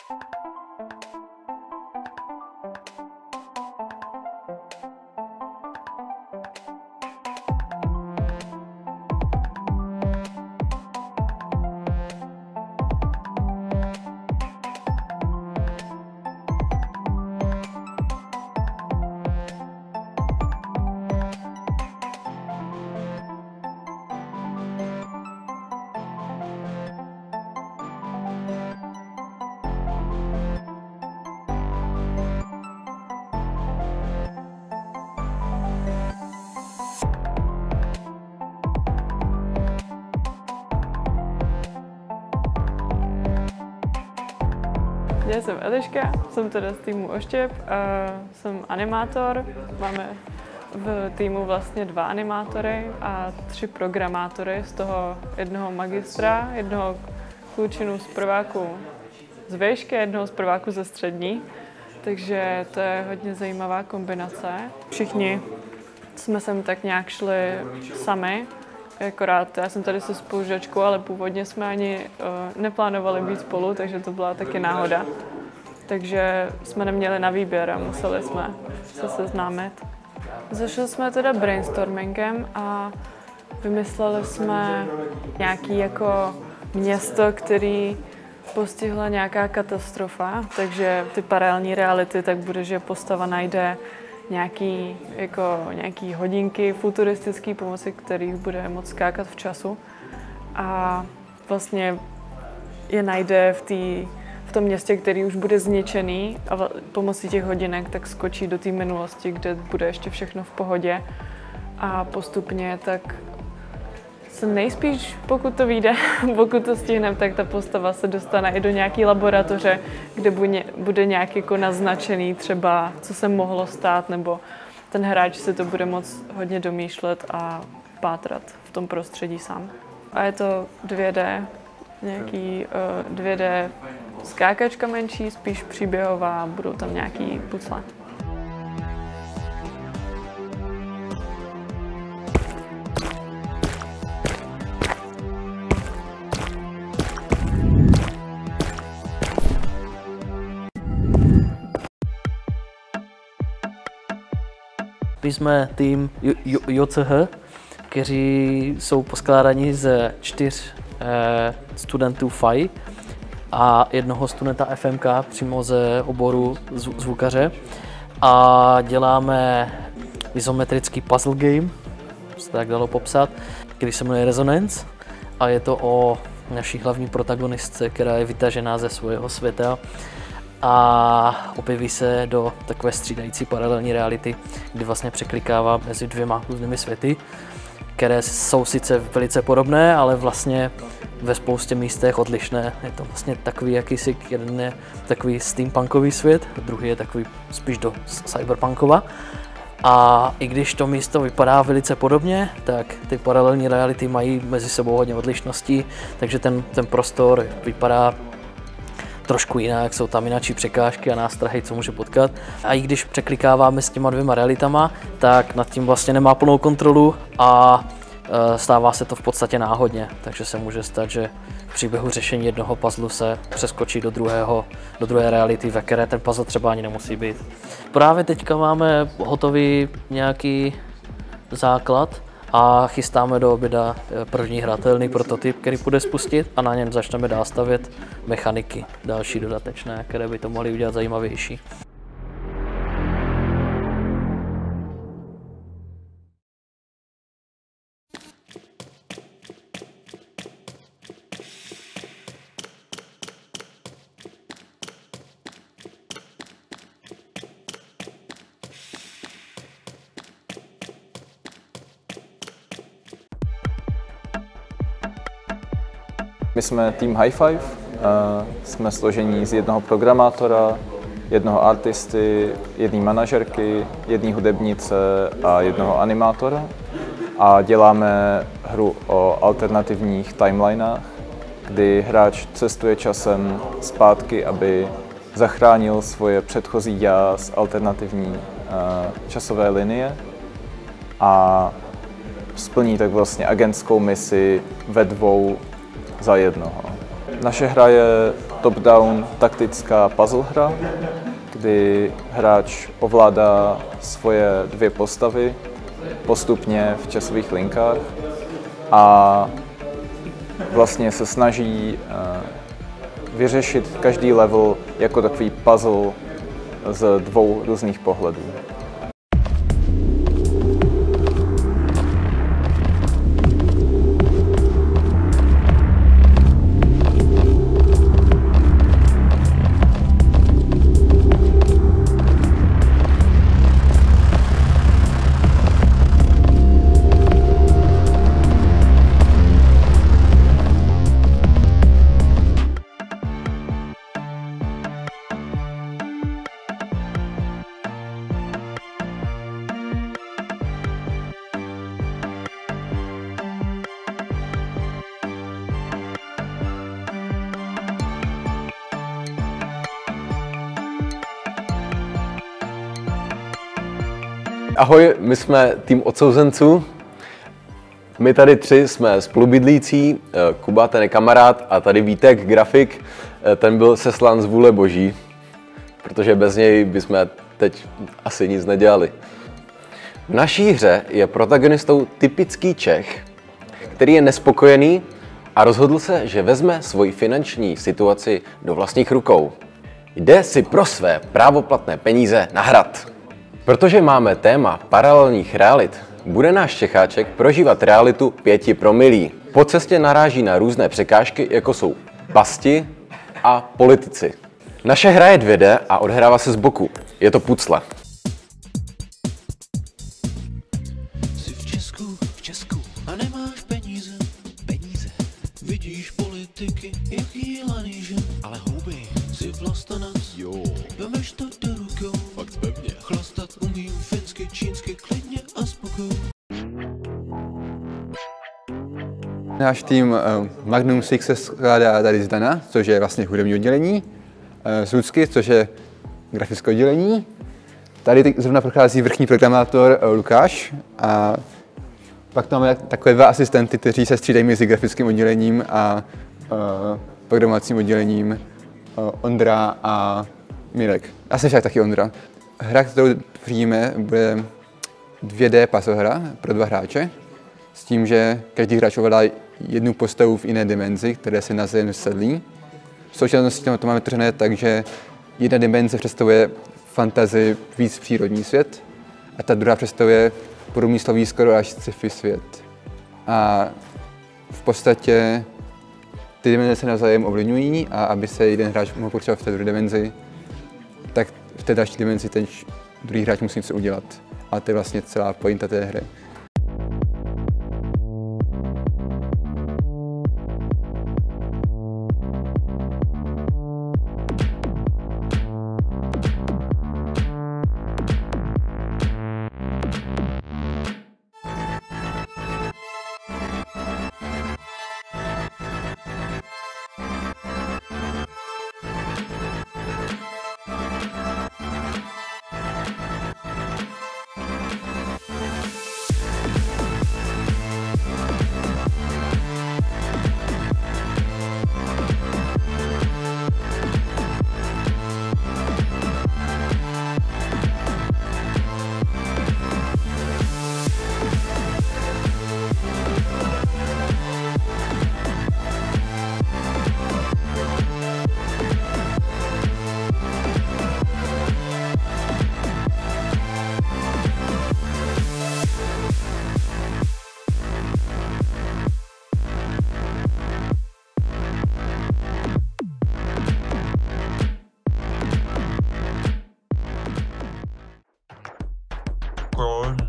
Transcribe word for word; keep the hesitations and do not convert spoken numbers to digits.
Já jsem Eliška, jsem teda z týmu Oštěp, a jsem animátor. Máme v týmu vlastně dva animátory a tři programátory, z toho jednoho magistra, jednoho klučinu z prváku z výšky, jednoho z prváku ze střední. Takže to je hodně zajímavá kombinace. Všichni jsme sem tak nějak šli sami. Akorát já jsem tady se spolužačkou, ale původně jsme ani uh, neplánovali být spolu, takže to byla taky náhoda. Takže jsme neměli na výběr a museli jsme se seznámit. Začali jsme teda brainstormingem a vymysleli jsme nějaký jako město, který postihla nějaká katastrofa, takže ty paralelní reality tak bude, že postava najde nějaký, jako, nějaký hodinky futuristický, pomocí kterých bude moct skákat v času a vlastně je najde v, tý, v tom městě, který už bude zničený a pomocí těch hodinek tak skočí do té minulosti, kde bude ještě všechno v pohodě a postupně tak se nejspíš, pokud to vyjde, pokud to stihneme, tak ta postava se dostane i do nějaké laboratoře, kde bude nějak jako naznačený třeba, co se mohlo stát, nebo ten hráč si to bude moct hodně domýšlet a pátrat v tom prostředí sám. A je to dvě dé, nějaký uh, dvě dé skákačka menší, spíš příběhová, budou tam nějaký pucle. My jsme tým J C H, kteří jsou poskládaní ze čtyř eh, studentů F A I a jednoho studenta F M K přímo ze oboru zvukaře. A děláme izometrický puzzle game, se tak dalo popsat, který se jmenuje Resonance. A je to o naší hlavní protagonistce, která je vytažená ze svého světa a objeví se do takové střídající paralelní reality, kdy vlastně překlikává mezi dvěma různými světy, které jsou sice velice podobné, ale vlastně ve spoustě místech odlišné. Je to vlastně takový jakýsi, jeden je takový steampunkový svět, druhý je takový spíš do cyberpunkova. A i když to místo vypadá velice podobně, tak ty paralelní reality mají mezi sebou hodně odlišností, takže ten, ten prostor vypadá trošku jinak, jsou tam jináčí překážky a nástrahy, co může potkat. A i když překlikáváme s těma dvěma realitama, tak nad tím vlastně nemá plnou kontrolu a stává se to v podstatě náhodně. Takže se může stát, že v příběhu řešení jednoho puzzlu se přeskočí do, druhého, do druhé reality, ve které ten puzzle třeba ani nemusí být. Právě teďka máme hotový nějaký základ a chystáme do oběda první hratelný prototyp, který půjde spustit a na něm začneme dál stavět mechaniky další dodatečné, které by to mohly udělat zajímavější. My jsme tým High Five, jsme složení z jednoho programátora, jednoho artisty, jedné manažerky, jedné hudebnice a jednoho animátora. A děláme hru o alternativních timelinách, kdy hráč cestuje časem zpátky, aby zachránil svoje předchozí já z alternativní časové linie a splní tak vlastně agentskou misi ve dvou za jednoho. Naše hra je top-down taktická puzzle hra, kdy hráč ovládá svoje dvě postavy postupně v časových linkách a vlastně se snaží vyřešit každý level jako takový puzzle z dvou různých pohledů. Ahoj, my jsme tým odsouzenců. My tady tři jsme spolubydlící, Kuba, ten je kamarád, a tady Vítek, grafik, ten byl seslán z vůle boží, protože bez něj bychom teď asi nic nedělali. V naší hře je protagonistou typický Čech, který je nespokojený a rozhodl se, že vezme svoji finanční situaci do vlastních rukou. Jde si pro své právoplatné peníze na hrad. Protože máme téma paralelních realit, bude náš Čecháček prožívat realitu pěti promilí. Po cestě naráží na různé překážky, jako jsou pasti a politici. Naše hra je dvě dé a odhrává se z boku. Je to pucle. Jsi v Česku, v Česku a nemáš peníze, peníze. Vidíš politiky, jaký laníže, ale houby si vlastenec. Jo. Vemeš to do rukou, fakt pevně. Chlastat umím finsky, čínsky, klidně a spokoj. Náš tým uh, Magnum Six se skládá tady z Dana, což je vlastně hudební oddělení, uh, z Lucky, což je grafické oddělení. Tady teď zrovna prochází vrchní programátor uh, Lukáš a pak tam máme takové dva asistenty, kteří se střídají mezi grafickým oddělením a uh, programovacím oddělením, uh, Ondra a Mirek. Asi však taky Ondra. Hra, kterou tvoříme, bude dvě dé puzzle hra pro dva hráče, s tím, že každý hráč ovládá jednu postavu v jiné dimenzi, které se nazývají sedlí. V současnosti to máme tvořené tak, že jedna dimenze představuje fantazii, víc přírodní svět a ta druhá představuje průmyslový, skoro až sci-fi svět. A v podstatě ty dimenze se navzájem ovlivňují a aby se jeden hráč mohl pokračovat v té druhé dimenzi, tak v té další dimenzi ten druhý hráč musí něco udělat. A to je vlastně celá pointa té hry. Con